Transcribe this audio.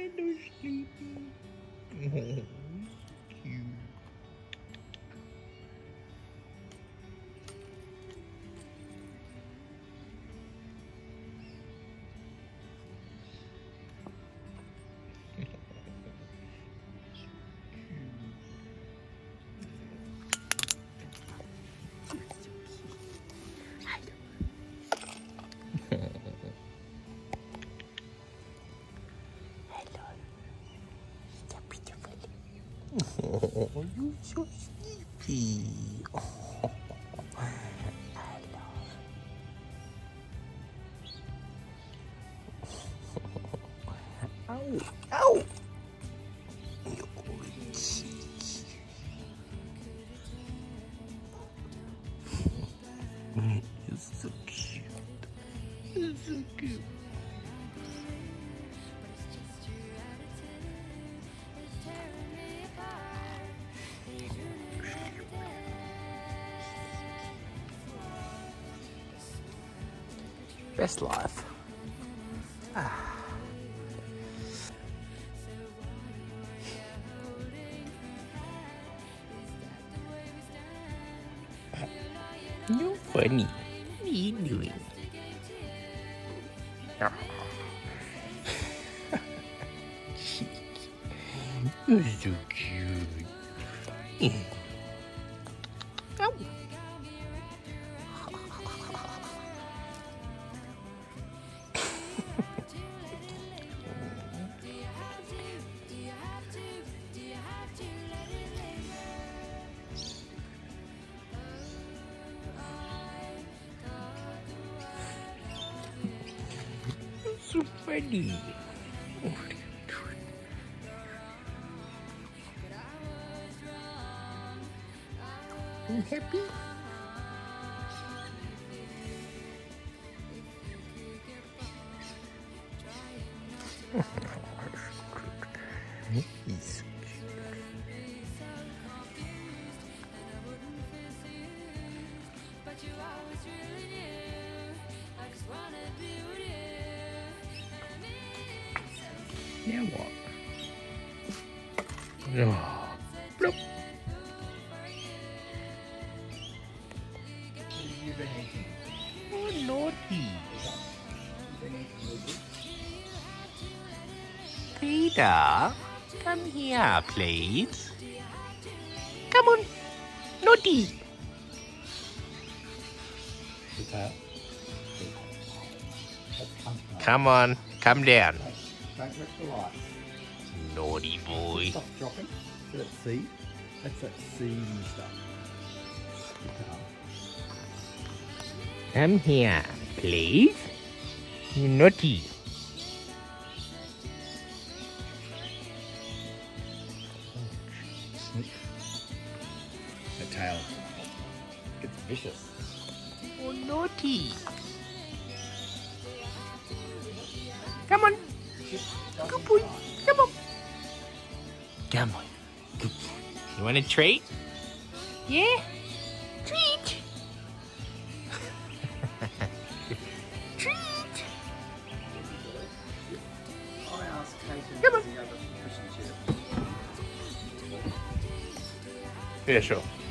Hello, Sleepy. Oh, cute. Oh, you're so sleepy. Oh, ow, ow. You're cheeky. You're so cute. You're so cute. Best life. You're funny. What are you doing? You're so cute. Ow. So funny. You happy? He's so cute. Now what? Oh, bloop. Oh, naughty. Peter, come here, please. Come on, naughty. Come on, come down. Don't rip the light. Naughty boy. Stop dropping. See that seed? That's that seed stuff. Come here, please. You naughty. That tail gets vicious. Oh, naughty. Come on. Good boy. Come on. Come on. Good boy. You want a treat? Yeah? Treat. Treat. Come on. Yeah, sure.